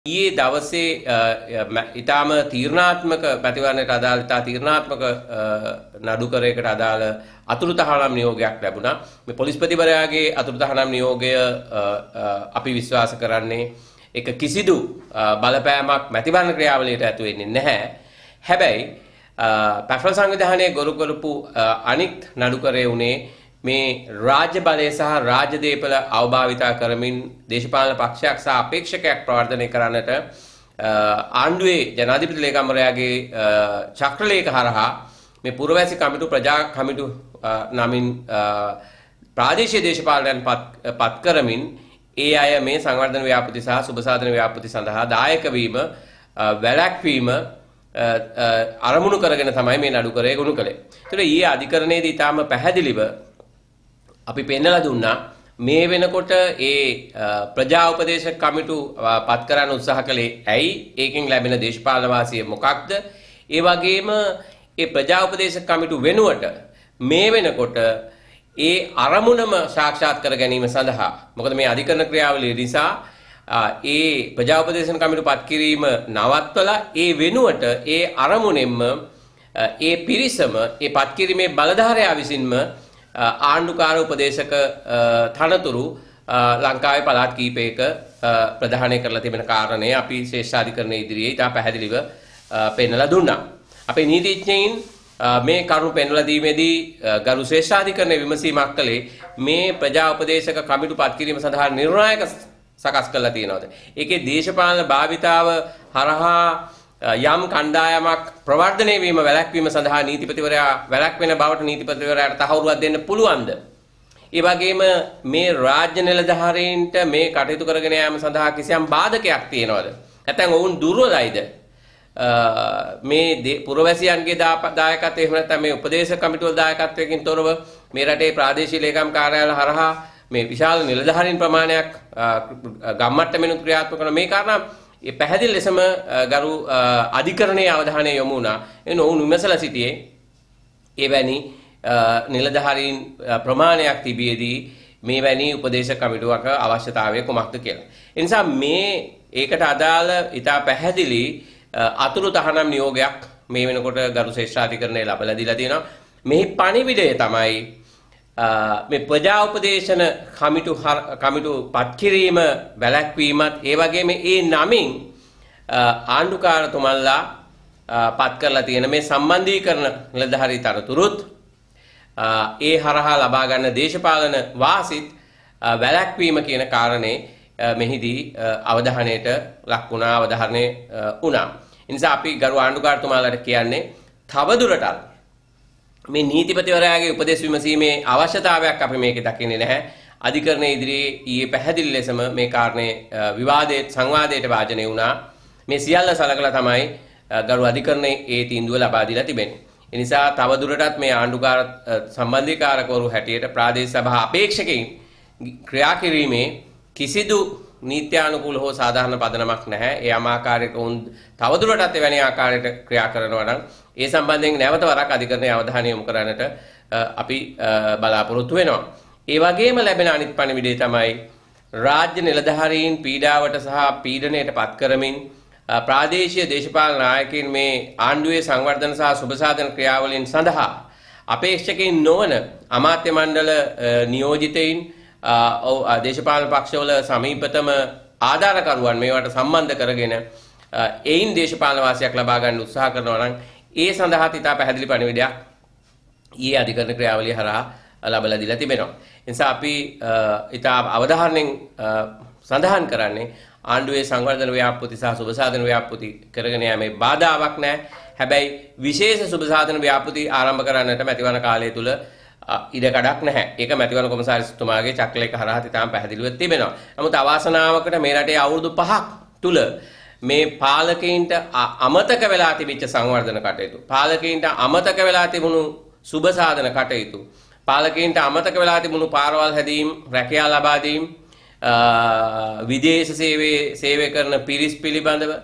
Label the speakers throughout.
Speaker 1: ඊයේ දවසේ ඊටාම තීරණාත්මක ප්‍රතිවරණයට අදාළ තීරණාත්මක නඩුකරයකට අදාළ අතුරු තහනම් නියෝගයක් ලැබුණා. මේ පොලිස්පතිවරයාගේ අතුරු තහනම් නියෝගය අපි විශ්වාස කරන්නේ ඒක කිසිදු බලපෑමක් මැතිවරණ ක්‍රියාවලියට ඇතු වෙන්නේ නැහැ. හැබැයි පැෆල් සංවිධානයේ ගොනු කරපු අනිත් නඩුකරය උනේ මේ රාජ්‍ය බලය සහ රාජ්‍ය දේපල අවභාවිතා කරමින් දේශපාලන පක්ෂයක් සහ අපේක්ෂකයක් ප්‍රවර්ධනය කරන්නට ආණ්ඩුවේ ජනාධිපති ලේකම්වරයාගේ චක්‍රලේඛ හරහා මේ පුරවැසි කමිටු ප්‍රජා කමිටු නමින් ප්‍රාදේශීය දේශපාලනයන් පත් කරමින් ඒ අය මේ සංවර්ධන ව්‍යාපෘති සහ සුබසාධන ව්‍යාපෘති සඳහා දායක වීම වැළැක්වීම අරමුණු කරගෙන තමයි මේ නඩුකරය ගොනු කළේ. ඒතර ඊයේ අධිකරණයේදී ඊටාම පැහැදිලිව අපි පෙන්නලා දුන්නා මේ වෙනකොට ඒ ප්‍රජා උපදේශක කමිටු පත් කරන්න උත්සාහ කළේ ඇයි? ඒකෙන් ලැබෙන දේශපාලන වාසිය මොකක්ද? ඒ වගේම ඒ ප්‍රජා උපදේශක කමිටු වෙනුවට මේ වෙනකොට ඒ අරමුණම සාක්ෂාත් කර ගැනීම සඳහා මොකද මේ අධිකරණ ක්‍රියාවලිය නිසා ඒ ප්‍රජා උපදේශන කමිටු පත් කිරීම නවත්වලා ඒ වෙනුවට ඒ අරමුණෙන්ම ඒ පිරිසම ඒ පත් කිරීමේ බලධාරයා විසින්ම ආණ්ඩුකාර උපදේශක තනතුරු ලංකාවේ පළාත් කීපයක ප්‍රදානය කරලා තිබෙන කාරණය අපි ශ්‍රේෂ්ඨාධිකරණයේ ඉදිරියේ ඉතා පැහැදිලිව පෙන්වලා දුන්නා. අපේ නීතිඥයින් මේ කරුණු පෙන්වලා දීමේදී ගරු ශ්‍රේෂ්ඨාධිකරණයේ විමසීමක් කළේ මේ ප්‍රජා උපදේශක කමිටු පත් කිරීම සඳහා නිර්ණායක සකස් කරලා තියෙනවද? ඒකේ දේශපාලන භාවිතාව හරහා යම් කණ්ඩායමක් ප්‍රවර්ධනය වීම වැළැක්වීම සඳහා නීතිපතිවරයා වැළැක්වෙන බවට නීතිපතිවරයාට තහවුරුවක් දෙන්න පුළුවන්ද? ඒ වගේම මේ රාජ්‍ය නිලධාරීන්ට මේ කටයුතු කරගෙන යාම සඳහා කිසියම් බාධකයක් තියෙනවද? නැත්නම් ඔවුන් දුර්වලයිද? මේ පුරවැසියන්ගේ දායකත්වය එහෙම නැත්නම් මේ උපදේශක කමිටුවල දායකත්වයකින් තොරව මේ රටේ ප්‍රාදේශීය ලේකම් කාර්යාලය හරහා මේ විශාල නිලධාරීන් ප්‍රමාණයක් ගම්මට්ටමිනුත් ක්‍රියාත්මක කරන මේ කාරණා ඒ පැහැදිලි ලෙසම ගරු අධිකරණයේ අවධානය යොමු වුණා. එන ඔවුන් විමසලා සිටියේ එවැනි නිලධාරීන් ප්‍රමාණයක් තිබියදී මේවැනි උපදේශක කමිටුවක අවශ්‍යතාවය කුමක්ද කියලා. ඒ නිසා මේ ඒකට අදාළ ඉතා පැහැදිලි අතුරු තහනම් නියෝගයක් මේ වෙනකොට ගරු ශ්‍රේෂ්ඨාධිකරණය ලබලා දීලා තියෙනවා. මෙහි පණිවිඩය තමයි මේ ප්‍රජා උපදේශන කමිටු පත් කිරීම වැළැක්වීමත් ඒ වගේම ඒ නමින් ආණ්ඩුකාරතුමන්ලා පත් කරලා තියෙන මේ සම්බන්ධීකරණ නිලධාරී තනතුරුත් ඒ හරහා ලබා ගන්න දේශපාලන වාසිත් වැළැක්වීම කියන කාරණේ මෙහිදී අවධානයට ලක් වුණා අවධාරණය වුණා. ඒ නිසා අපි ගරු ආණ්ඩුකාරතුමාලාට කියන්නේ තවදුරටත් මේ නීතිපතිවරයාගේ උපදෙස් විමසීමේ අවශ්‍යතාවයක් අපි මේකේ දකින්නේ නැහැ. අධිකරණයේ ඉදිරියේ ඊයේ පැහැදිලි ලෙසම මේ කාරණේ විවාදයේ සංවාදයට වාජනය වුණා. මේ සියල්ල සලකලා තමයි ගරු අධිකරණයේ ඒ තීන්දුව ලබා දීලා තිබෙන්නේ. ඒ නිසා තවදුරටත් මේ ආණ්ඩුකාර සම්බන්ධීකාරකවරු හැටියට ප්‍රාදේශ සභා අපේක්ෂකයින් ක්‍රියා කිරීමේ කිසිදු නීත්‍යානුකූල හෝ සාධාරණ පදනමක් නැහැ. ඒ ආකාරයක උන් තවදුරටත් එවැනි ආකාරයකට ක්‍රියා කරනවා නම් ඒ සම්බන්ධයෙන් නැවත වරක් අධිකරණයේ අවධානය යොමු කරන්නට අපි බලාපොරොත්තු වෙනවා. ඒ වගේම ලැබෙන අනිත් පණිවිඩය තමයි රාජ්‍ය නිලධාරීන් පීඩාවට සහ පීඩනයට පත් කරමින් ප්‍රාදේශීය දේශපාලන නායකයින් මේ ආණ්ඩුවේ සංවර්ධන සහ සුබසාධන ක්‍රියාවලින් සඳහා අපේක්ෂකයින් නොවන අමාත්‍ය මණ්ඩල නියෝජිතයින් දේශපාලන පක්ෂවල සමීපතම ආධාරකරුවන් මේවට සම්බන්ධ කරගෙන එයින් දේශපාලන වාසියක් ලබා ගන්න උත්සාහ කරනවා නම් ඒ සඳහා ඉතා පැහැදිලි පණිවිඩයක් ඊයේ අධිකරණ ක්‍රියාවලිය හරහා ලබලා දීලා තිබෙනවා. ඒ නිසා අපි ඉතා අවධානයෙන් සඳහන් කරන්නේ ආණ්ඩුවේ සංවර්ධන ව්‍යාපෘති සහ සුබසාධන ව්‍යාපෘති කරගෙන යෑමේ බාධාවක් නැහැ. හැබැයි විශේෂ සුබසාධන ව්‍යාපෘති ආරම්භ කරන්නට මැතිවරණ කාලය තුල ඉඩකඩක් නැහැ. ඒක මැතිවරණ කොමසාරිස්තුමාගේ චක්‍රලේඛ හරහා ඉතාම පැහැදිලිව තිබෙනවා. නමුත් අවාසනාවකට මේ රටේ අවුරුදු 5ක් තුල මේ පාලකයින්ට අමතක වෙලා තිබිච්ච සංවර්ධන කටයුතු, පාලකයින්ට අමතක වෙලා තිබුණු සුබසාධන කටයුතු, පාලකයින්ට අමතක වෙලා තිබුණු පාරවල් හැදීම්, රැකියා ලබා දීම්, විදේශ සේවය කරන පිරිස් පිළිබඳව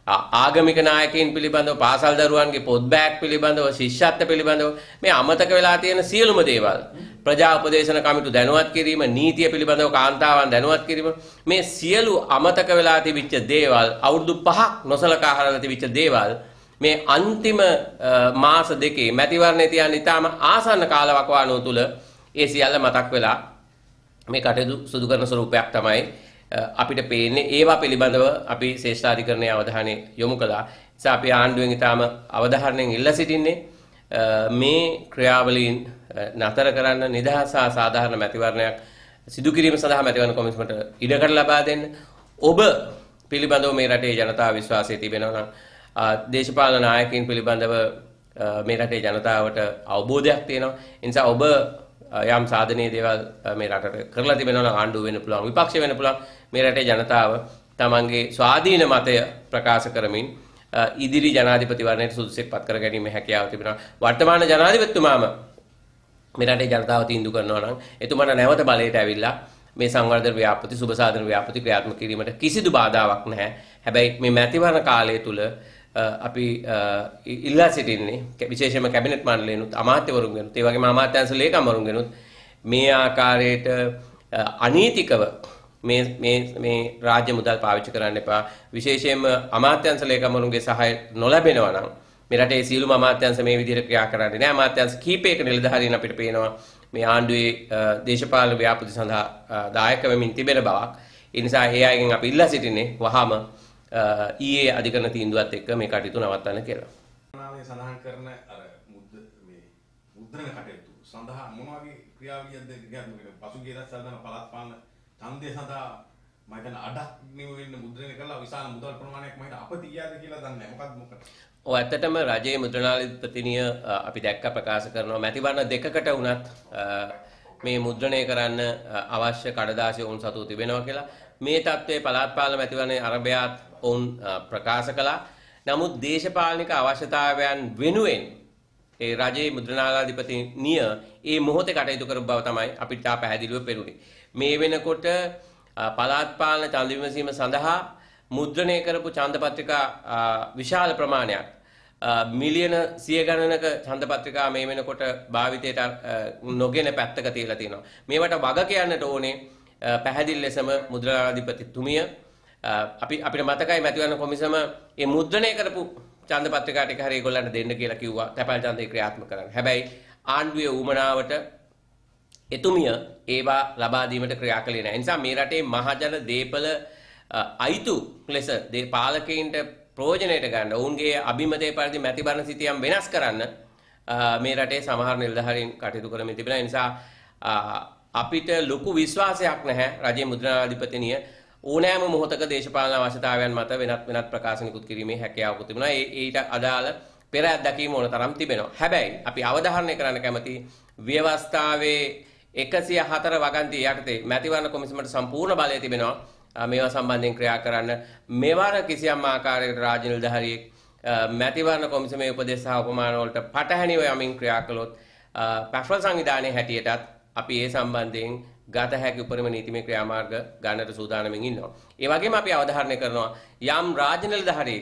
Speaker 1: ආගමික නායකයින් පිළිබඳව, පාසල් දරුවන්ගේ පොත් බෑග් පිළිබඳව, ශිෂ්‍යත්ව පිළිබඳව මේ අමතක වෙලා තියෙන සියලුම දේවල්, ප්‍රජා උපදේශන කමිටු දැනුවත් කිරීම, නීතිය පිළිබඳව කාන්තාවන් දැනුවත් කිරීම, මේ සියලු අමතක වෙලා තිබිච්ච දේවල්, අවුරුදු 5ක් නොසලකා හරලා තිබිච්ච දේවල් මේ අන්තිම මාස දෙකේ මැතිවරණය තියන ඉතාම ආසන්න කාලවකවානුව තුල ඒ සියල්ල මතක් වෙලා මේ කටයුතු සිදු කරන ස්වරූපයක් තමයි අපිට පේන්නේ. ඒවා පිළිබඳව අපි ශ්‍රේෂ්ඨාධිකරණයේ අවධානය යොමු කළා. නිසා අපි ආණ්ඩුවෙන් ඉතාම අවධානයෙන් ඉල්ලා සිටින්නේ මේ ක්‍රියාවලීන් නතර කරන්න, නිදහස් සහ සාධාරණ මැතිවරණයක් සිදු කිරීම සඳහා මැතිවරණ කොමිසමට ඉඩකඩ ලබා දෙන්න. ඔබ පිළිබඳව මේ රටේ ජනතාව විශ්වාසය තිබෙනවා නම් දේශපාලන නායකයින් පිළිබඳව මේ රටේ ජනතාවට අවබෝධයක් තියෙනවා. ඒ නිසා ඔබ යම් සාධනීය දේවල් මේ රටට කරලා තිබෙනවා නම් ආණ්ඩුව වෙන්න පුළුවන්, විපක්ෂ වෙන්න පුළුවන්. මේ රටේ ජනතාව තමන්ගේ ස්වාධීන මතය ප්‍රකාශ කරමින් ඉදිරි ජනාධිපතිවරණයට සුදුසුෙක් පත් කර ගැනීමේ හැකියාව තිබෙනවා. වර්තමාන ජනාධිපතිතුමාම මේ රටේ ජනතාව තීන්දුව කරනවා නම් එතුමාට නැවත බලයට ඇවිල්ලා මේ සංවර්ධන ව්‍යාපෘති, සුබසාධන ව්‍යාපෘති ක්‍රියාත්මක කිරීමට කිසිදු බාධාවක් නැහැ. හැබැයි මේ මැතිවරණ කාලය තුල අපි ඉල්ලා සිටින්නේ විශේෂයෙන්ම කැබිනට් මණ්ඩලයෙන්ුත්, අමාත්‍යවරුන්ගෙනුත්, ඒ වගේම අමාත්‍යාංශ ලේකම්වරුන්ගෙනුත් මේ ආකාරයට අනීතිකව මේ රාජ්‍ය මුදල් පාවිච්චි කරන්න එපා. විශේෂයෙන්ම අමාත්‍යාංශ ලේකම්වරුන්ගේ සහාය නොලැබෙනවා නම් මේ රටේ සියලුම අමාත්‍යාංශ මේ විදිහට ක්‍රියා කරන්නේ නැහැ. අමාත්‍යාංශ කීපයක නිලධාරීන් අපිට පේනවා මේ ආණ්ඩුවේ දේශපාලන ව්‍යාපෘති සඳහා දායක වෙමින් තිබෙන බවක්. ඒ නිසා ඒ අයගෙන් අපි ඉල්ලා සිටින්නේ වහාම ඊයේ අධිකරණ තීන්දුවත් එක්ක මේ කටයුතු නවත්තන්න කියලා.
Speaker 2: සඳහන් කරන අර මුද්‍රණ කටයුතු සඳහා මොන වගේ ක්‍රියාවලියක්ද පසුගිය දවස්වල පළාත් පාලන ඡන්දය සඳහා මම හිතන අඩක් නිවෙන්න මුද්‍රණය කළා විශාල මුදල් ප්‍රමාණයක් මම හිත අපති ගියාද කියලා දන්නේ නැහැ. මොකද
Speaker 1: ඔව් ඇත්තටම රජයේ මුද්‍රණාධිපතිනිය අපි දැක්ක ප්‍රකාශ කරනවා මැතිවරණ දෙකකට වුණත් මේ මුද්‍රණය කරන්න අවශ්‍ය කඩදාසි ඔවුන් සතුව තිබෙනවා කියලා. මේ තත්ත්වයේ පළාත් පාලන මැතිවරණයේ අරබයාත් ඔවුන් ප්‍රකාශ කළා. නමුත් දේශපාලනික අවශ්‍යතාවයන් වෙනුවෙන් ඒ රජයේ මුද්‍රණාධිපතිනිය මේ මොහොතේ කටයුතු කරපු බව තමයි අපිට තා පැහැදිලිව පෙනුනේ. මේ වෙනකොට පළාත් පාලන ඡන්ද විමසීම සඳහා මුද්‍රණය කරපු ඡන්ද පත්‍රිකා විශාල ප්‍රමාණයක් මිලියන 100 ගණනක ඡන්ද පත්‍රිකා මේ වෙනකොට භාවිතයට නොගෙන පැත්තක තියලා තියෙනවා. මේවට වග කියන්නට ඕනේ පැහැදිලි ලෙසම මුද්‍රණාධිපතිතුමිය අපිට මතකයි මැතිවරණ කොමිසම මේ මුද්‍රණය කරපු ඡන්ද පත්‍රිකා ටික හරි ඒගොල්ලන්ට දෙන්න කියලා කිව්වා තැපැල් ඡන්දේ ක්‍රියාත්මක කරන්න. හැබැයි ආණ්ඩුවේ ඌමනාවට එතුමිය ඒවා ලබා දීමට ක්‍රියා කළේ නැහැ. ඒ නිසා මේ රටේ මහජන දීපල අයිතු ලෙස පාලකයින්ට ප්‍රයෝජනයට ගන්න ඔවුන්ගේ අභිමතයේ පරිදි මැතිවරණ සිතියම් වෙනස් කරන්න මේ රටේ සමහර නිලධාරීන් කටයුතු කරමින් තිබෙනවා. ඒ නිසා අපිට ලොකු විශ්වාසයක් නැහැ රජයේ මුද්‍රණාධිපතිනිය ඕනෑම මොහොතක දේශපාලන අවශ්‍යතාවයන් මත වෙනත් ප්‍රකාශනිකුත් කිරීමේ හැකියාවකුත් තිබුණා. ඊට අදාළ පෙර අත්දැකීම් ඕන තරම් තිබෙනවා. හැබැයි අපි අවධාරණය කරන්න කැමති ව්‍යවස්ථාවේ 104 වගන්තිය යටතේ මැතිවරණ කොමිසමට සම්පූර්ණ බලය තිබෙනවා. මේවා සම්බන්ධයෙන් ක්‍රියා කරන්න මෙවර කිසියම් ආකාරයකට රාජ්‍ය නිලධාරියෙක් මැතිවරණ කොමිසමේ උපදෙස් සහ උපමාන වලට පටහැනිව යමින් ක්‍රියා කළොත් පැට්‍රල් සංවිධානයේ හැටියටත් අපි ඒ සම්බන්ධයෙන් ගත හැකි උපරිම නීතිමය ක්‍රියාමාර්ග ගන්නට සූදානම්ින් ඉන්නවා. ඒ වගේම අපි අවධාරණය කරනවා යම් රාජ්‍ය නිලධාරියෙක්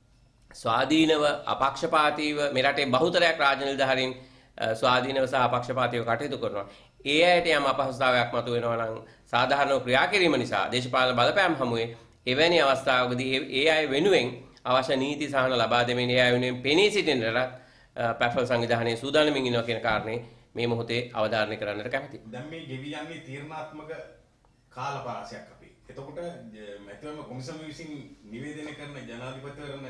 Speaker 1: ස්වාධීනව අපක්ෂපාතීව මේ රටේ බහුතරයක් රාජ්‍ය නිලධාරීන් ස්වාධීනව සහ අපක්ෂපාතීව කටයුතු කරනවා. ඒ අයට යම් අපහසුතාවයක් මතුවෙනවා නම් සාධාරණව ක්‍රියා කිරීම නිසා දේශපාලන බලපෑම් හමුවේ එවැනි අවස්ථාවකදී ඒ අය වෙනුවෙන් අවශ්‍ය නීති සහන ලබා දෙමින් ඒ අය වෙනුවෙන් පෙනී සිටින්නට පැට්‍රල් සංවිධානයේ සූදානම්ින් ඉන්නවා කියන කාරණේ මේ මොහොතේ අවධාරණය කරන්නට කැමතියි.
Speaker 2: දැන් මේ ගෙවි යන්නේ තීරණාත්මක කාලපරාසයක් අපි. එතකොට මැතිවරණ කොමිසම විසින් නිවේදනය කරන ජනාධිපතිවරණ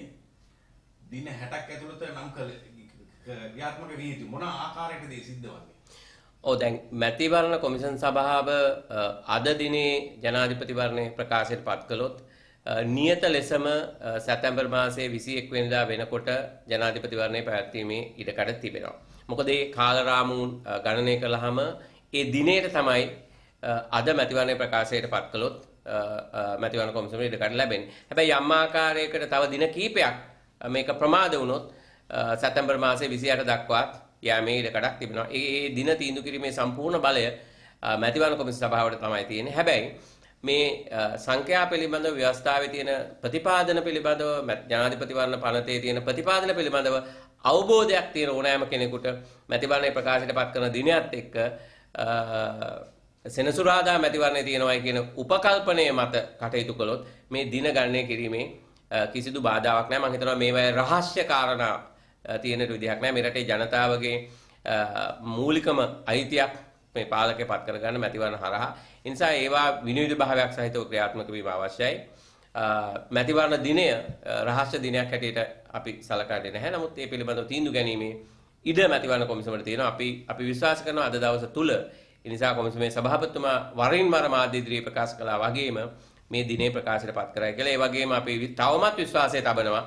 Speaker 2: දින 60ක් ඇතුළත නම් ක්‍රියාත්මක විය යුතු මොන ආකාරයකද සිද්ධ වන්නේ?
Speaker 1: ඔව් දැන් මැතිවරණ කොමිෂන් සභාව අද දිනේ ජනාධිපතිවරණයේ ප්‍රකාශයට පත් කළොත් නියත ලෙසම සැප්තැම්බර් මාසයේ 21 වෙනිදා වෙනකොට ජනාධිපතිවරණය පැවැත්වීමේ ඉඩකඩ තිබෙනවා. මොකද මේ කාලරාමුන් ගණනය කළාම ඒ දිනේට තමයි අද මැතිවරණයේ ප්‍රකාශයට පත් කළොත් මැතිවරණ කොමිසමේ ඉඩකඩ ලැබෙන්නේ. හැබැයි යම් ආකාරයකට තව දින කිහිපයක් මේක ප්‍රමාද වුණොත් සැප්තැම්බර් මාසයේ 28 දක්වාත් යෑමේ ඉඩකඩක් තිබෙනවා. ඒ දින තීන්දුව කිරීමේ සම්පූර්ණ බලය මැතිවරණ කොමිසම සභාවට තමයි තියෙන්නේ. හැබැයි මේ සංඛ්‍යා පිළිබඳව ව්‍යවස්ථාවේ තියෙන ප්‍රතිපාදන පිළිබඳව ජනාධිපතිවරණ පනතේ තියෙන ප්‍රතිපාදන පිළිබඳව අවබෝධයක් තියෙන ඕනෑම කෙනෙකුට මැතිවරණයේ ප්‍රකාශයට පත් කරන දිනයත් එක්ක සෙනසුරාදා මැතිවරණයේ තියෙනවායි කියන උපකල්පනය මත කටයුතු කළොත් මේ දින ගණනය කිරීමේ කිසිදු බාධාවක් නැහැ. මම හිතනවා මේවායේ රහස්‍ය කාරණා තියෙන විදිහක් නැහැ. මේ රටේ ජනතාවගේ මූලිකම අයිතියක් මේ පාලකේ පත් කරගන්න මැතිවරණ හරහා. ඒ නිසා ඒවා විනිවිද භාවයක් සහිතව ක්‍රියාත්මක වීම අවශ්‍යයි. මැතිවරණ දිනය රහස්‍ය දිනයක් හැටියට අපි සලකන්නේ නැහැ. නමුත් ඒ පිළිබඳව තීන්දුව ගැනීමේ ඉඩ මැතිවරණ කොමිසමට තියෙනවා. අපි විශ්වාස කරනවා අද දවස තුල ඒ නිසා කොමිසමේ සභාපතිතුමා වරින් වර මාධ්‍ය ඉදිරියේ ප්‍රකාශ කළා වගේම මේ දිනේ ප්‍රකාශයට පත් කරයි කියලා. ඒ වගේම අපි තවමත් විශ්වාසය තබනවා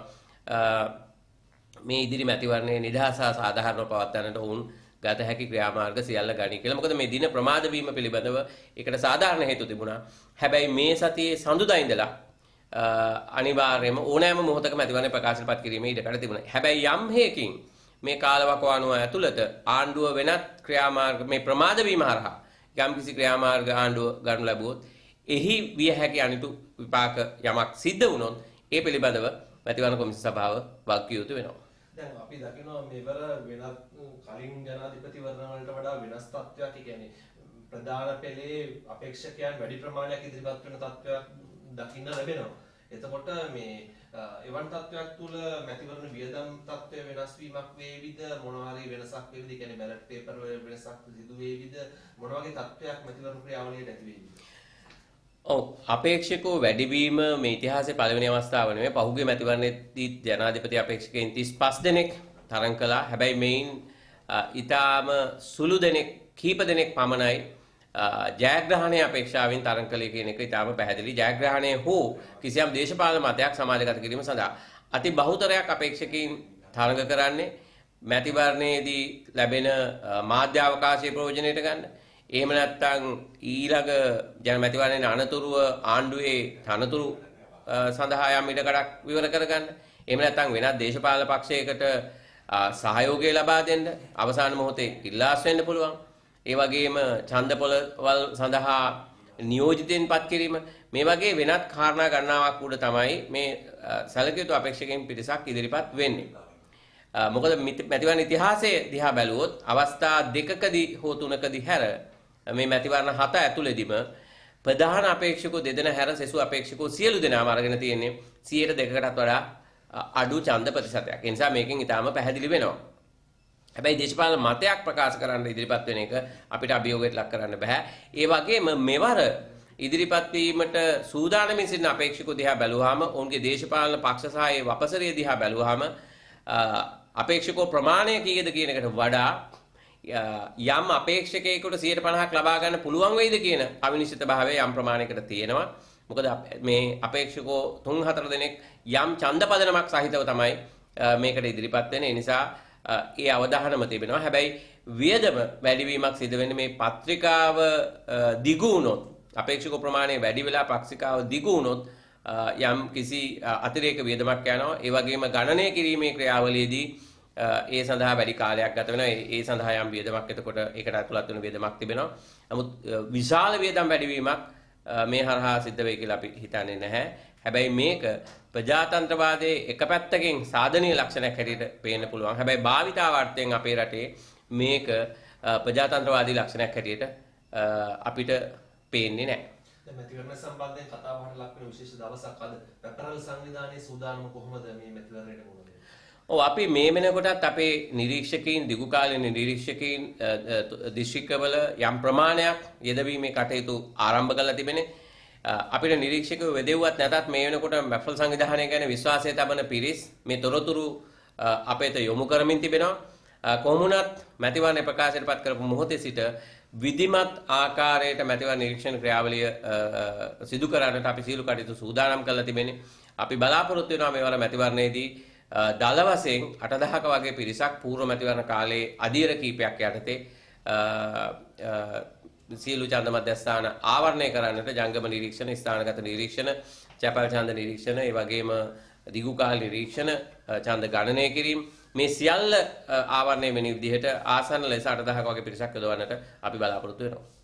Speaker 1: මේ ඉදිරි මැතිවරණයේ නිදහස සාධාරණව පවත්වන්නට වුන් ගත හැකි ක්‍රියාමාර්ග සියල්ල ගනී කියලා. මොකද මේ දින ප්‍රමාද වීම පිළිබඳව ඒකට සාධාරණ හේතු තිබුණා. හැබැයි මේ සතියේ සඳුදා ඉඳලා අනිවාර්යයෙන්ම ඕනෑම මොහොතක මැතිවරණ ප්‍රකාශයට පත් කිරීමේ ඉඩකඩ තිබුණා. හැබැයි යම් හේකින් මේ කාලවකවානුව ඇතුළත ආණ්ඩුව වෙනත් ක්‍රියාමාර්ග මේ ප්‍රමාද වීම හරහා යම් කිසි ක්‍රියාමාර්ග ආණ්ඩුව ගන්නු ලැබුවොත් එහි විය හැකි අනිතු විපාක යමක් සිද්ධ වුණොත් ඒ පිළිබඳව මැතිවරණ කොමිසම සභාව වගකිය යුතු වෙනවා.
Speaker 3: දැන් අපි දකිනවා මේවර වෙනත් කලින් ජනාධිපතිවරණ වලට වඩා වෙනස් තත්ත්වයක්. ඒ කියන්නේ ප්‍රධාන පෙළේ අපේක්ෂකයන් වැඩි ප්‍රමාණයක් ඉදිරිපත් වෙන තත්ත්වයක් දකින්න ලැබෙනවා. එතකොට මේ එවන් තත්ත්වයක් තුල මැතිවරණ වියදම් තත්ත්වය වෙනස් වීමක් වේවිද, මොනවා හරි වෙනසක් වේවිද? ඒ කියන්නේ බැලට් පේපර් වල වෙනසක් සිදු වේවිද? මොන වගේ තත්ත්වයක් මැතිවරණ ක්‍රියාවලියට ඇති වේවිද?
Speaker 1: ඔව්, අපේක්ෂකෝ වැඩිවීම මේ ඉතිහාසයේ පළවෙනි අවස්ථාව නෙමෙයි. පහුගිය මැතිවරණයේදී ජනාධිපති අපේක්ෂකයන් 35 දෙනෙක් තරඟ කළා. හැබැයි මේන් ඊටාම සුළු දෙනෙක් කීප දෙනෙක් පමණයි ජයග්‍රහණය අපේක්ෂාවෙන් තරඟ කළේ කියන එක ඊටාම පැහැදිලි. ජයග්‍රහණය හෝ කිසියම් දේශපාලන මතයක් සමාජගත කිරීම සඳහා අති බහුතරයක් අපේක්ෂකයන් තරඟ කරන්නේ මැතිවරණයේදී ලැබෙන මාධ්‍ය අවකාශයේ ප්‍රයෝජනයට ගන්න. එහෙම නැත්නම් ඊළඟ ජන මැතිවරණයේ අනතුරුව ආණ්ඩුවේ තනතුරු සඳහා යම් ඉඩකඩක් විවර කරගන්න. එහෙම නැත්නම් වෙනත් දේශපාලන පක්ෂයකට සහයෝගය ලබා දෙන්න අවසාන මොහොතේ ඉල්ලාස් වෙන්න පුළුවන්. ඒ වගේම ඡන්දපොළවල් සඳහා නියෝජිතයින්පත් කිරීම මේ වගේ වෙනත් කාරණා ගණනාවක් උඩ තමයි මේ සැලකිය යුතු අපේක්ෂකයන් පිරිසක් ඉදිරිපත් වෙන්නේ. මොකද මැතිවරණ ඉතිහාසයේ දිහා බැලුවොත් අවස්ථා දෙකකදී හෝ තුනකදී හැර මේ මැතිවරණ 7 ඇතුළේදීම ප්‍රධාන අපේක්ෂකෝ දෙදෙනා හැර සෙසු අපේක්ෂකෝ සියලු දෙනාම අරගෙන තියෙන්නේ 102කටත් වඩා අඩු ඡන්ද ප්‍රතිශතයක්. ඒ නිසා මේකෙන් ඊටාම පැහැදිලි වෙනවා. හැබැයි දේශපාලන මතයක් ප්‍රකාශ කරන්න ඉදිරිපත් වෙන එක අපිට අභියෝගයට ලක් කරන්න බෑ. ඒ වගේම මෙවර ඉදිරිපත් වීමට සූදානමින් සිටින අපේක්ෂකෝ දිහා බැලුවාම ඔවුන්ගේ දේශපාලන පක්ෂ සහ ඒ වපසරිය දිහා බැලුවාම අපේක්ෂකෝ ප්‍රමාණය කීයද කියන එකට වඩා යම් අපේක්ෂකයෙකුට 50%ක් ලබා ගන්න පුළුවන් වෙයිද කියන අවිනිශ්චිතභාවය යම් ප්‍රමාණයකට තියෙනවා. මොකද මේ අපේක්ෂකෝ 3-4 දෙනෙක් යම් ඡන්ද පදනමක් සහිතව තමයි මේකට ඉදිරිපත් වෙන්නේ. ඒ නිසා ඒ අවධානම තිබෙනවා. හැබැයි වියදම වැඩිවීමක් සිදු වෙන්නේ මේ පත්‍රිකාව දිගු වුණොත්, අපේක්ෂක ප්‍රමාණය වැඩි වෙලා පත්‍රිකාව දිගු වුණොත් යම් කිසි අතිරේක වියදමක් යනවා. ඒ වගේම ගණනය කිරීමේ ක්‍රියාවලියේදී ඒ සඳහා වැඩි කාලයක් ගත වෙනවා. ඒ සඳහා යම් වියදමක් එතකොට ඒකට ඇතුළත් වෙන වියදමක් තිබෙනවා. නමුත් විශාල වියදම් වැඩිවීමක් මේ හරහා සිද්ධ වෙයි කියලා අපි හිතන්නේ නැහැ. හැබැයි මේක ප්‍රජාතන්ත්‍රවාදයේ එක පැත්තකින් සාධනීය ලක්ෂණයක් හැටියට පේන්න පුළුවන්. හැබැයි භාවිතාවර්ථයෙන් අපේ රටේ මේක ප්‍රජාතන්ත්‍රවාදී ලක්ෂණයක් හැටියට අපිට පේන්නේ නැහැ.
Speaker 3: දැන් මැතිවරණ සම්බන්ධයෙන් කතා බහට ලක් වෙන විශේෂ දවසක් අද. රටවල් සංවිධානයේ සූදානම කොහොමද මේ මැතිවරණයට මුහුණ දෙන්නේ?
Speaker 1: ඔව්, අපි මේ වෙනකොටත් අපේ නිරීක්ෂකයින් දිගුකාලීන නිරීක්ෂකයින් දිස්ත්‍රික්කවල යම් ප්‍රමාණයක් යෙදවීමේ කටයුතු ආරම්භ කරලා තිබෙනේ. අපිට නිරීක්ෂකව වෙදෙව්වත් නැතත් මේ වෙනකොට මැෆල් සංවිධානය ගැන විශ්වාසය තබන පිරිස් මේ තොරතුරු අපේට යොමු කරමින් තිබෙනවා. කොහොම වුණත් මැතිවරණ ප්‍රකාශයට පත් කරපු මොහොතේ සිට විධිමත් ආකාරයට මැතිවරණ නිරීක්ෂණ ක්‍රියාවලිය සිදු කරන්නට අපි සියලු කටයුතු සූදානම් කරලා තිබෙනේ. අපි බලාපොරොත්තු වෙනවා මේවර මැතිවරණයේදී දල වශයෙන් 8000ක වගේ පිරිසක් පූර්ව මැතිවරණ කාලයේ අධීර කීපයක් යටතේ සියලු ඡන්ද මධ්‍යස්ථාන ආවරණය කරන්නට ජංගම නිරීක්ෂණ, ස්ථානගත නිරීක්ෂණ, චැපල් ඡන්ද නිරීක්ෂණ, ඒ වගේම දිගුකාල නිරීක්ෂණ, ඡන්ද ගණනය කිරීම මේ සියල්ල ආවරණය වෙන විදිහට ආසන්න ලෙස 8000ක වගේ පිරිසක් යොදවන්නට අපි බලාපොරොත්තු වෙනවා.